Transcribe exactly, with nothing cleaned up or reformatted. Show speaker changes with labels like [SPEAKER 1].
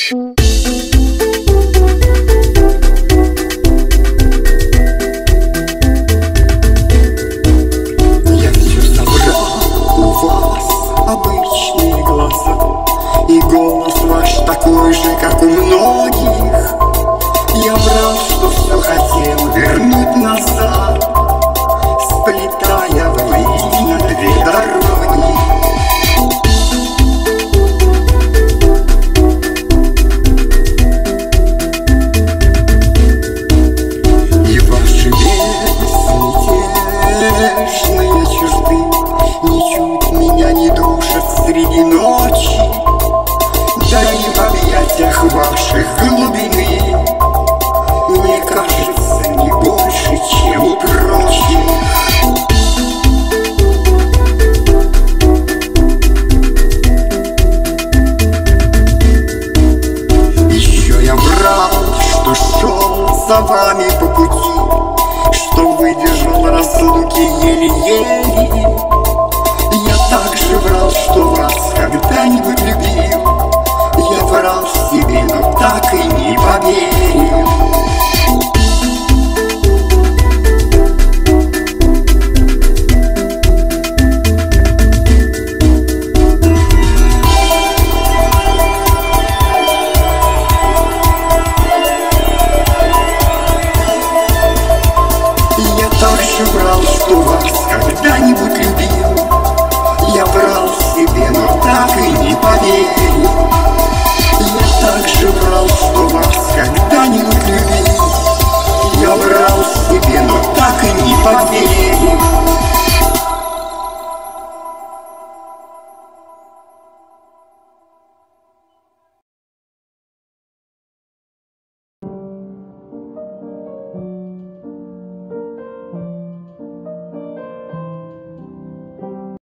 [SPEAKER 1] Я все собрал у вас, обычные глаза, и голос ваш такой же, как у многих. Я врал, что все хотел вернуть назад, сплетая воедино две дороги. И ваши безмятежные черты ничуть меня не душат среди ночи, да и в объятиях ваших глубины мне кажется не больше, чем у прочих. Еще я врал, что шел за вами